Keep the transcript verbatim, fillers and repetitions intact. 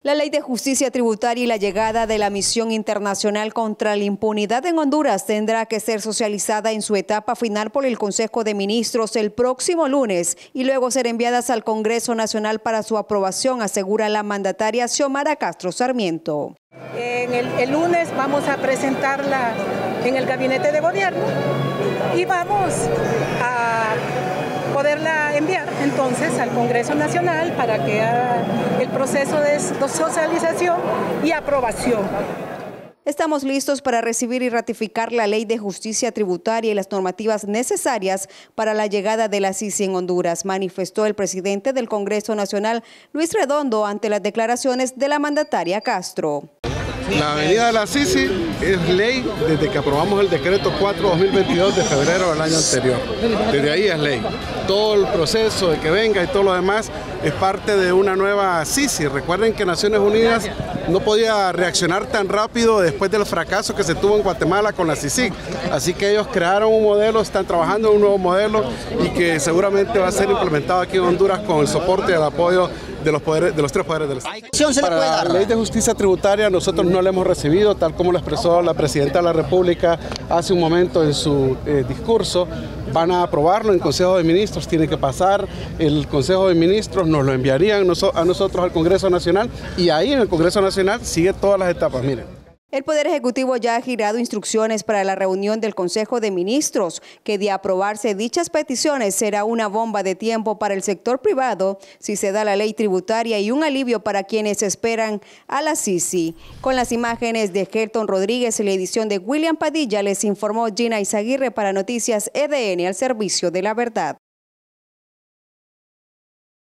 La Ley de Justicia Tributaria y la llegada de la Misión Internacional contra la Impunidad en Honduras tendrá que ser socializada en su etapa final por el Consejo de Ministros el próximo lunes y luego ser enviadas al Congreso Nacional para su aprobación, asegura la mandataria Xiomara Castro Sarmiento. En el, el lunes vamos a presentarla en el Gabinete de Gobierno y vamos a poderla enviar entonces al Congreso Nacional para que haga el proceso de socialización y aprobación. Estamos listos para recibir y ratificar la Ley de Justicia Tributaria y las normativas necesarias para la llegada de la C I C I en Honduras, manifestó el presidente del Congreso Nacional, Luis Redondo, ante las declaraciones de la mandataria Castro. La venida de la C I C I es ley desde que aprobamos el decreto cuatro barra dos mil veintidós de febrero del año anterior. Desde ahí es ley. Todo el proceso de que venga y todo lo demás es parte de una nueva C I C I. Recuerden que Naciones Unidas no podía reaccionar tan rápido después del fracaso que se tuvo en Guatemala con la C I C I. Así que ellos crearon un modelo, están trabajando en un nuevo modelo y que seguramente va a ser implementado aquí en Honduras con el soporte y el apoyo de los poderes, de los tres poderes del Estado. Para la Ley de Justicia Tributaria nosotros no la hemos recibido, tal como lo expresó la Presidenta de la República hace un momento en su eh, discurso. Van a aprobarlo en Consejo de Ministros, tiene que pasar el Consejo de Ministros, nos lo enviarían a nosotros al Congreso Nacional y ahí en el Congreso Nacional sigue todas las etapas. Miren. El Poder Ejecutivo ya ha girado instrucciones para la reunión del Consejo de Ministros, que de aprobarse dichas peticiones será una bomba de tiempo para el sector privado si se da la ley tributaria y un alivio para quienes esperan a la C I C I. Con las imágenes de Gelton Rodríguez y la edición de William Padilla, les informó Gina Izaguirre para Noticias E D N al servicio de la verdad.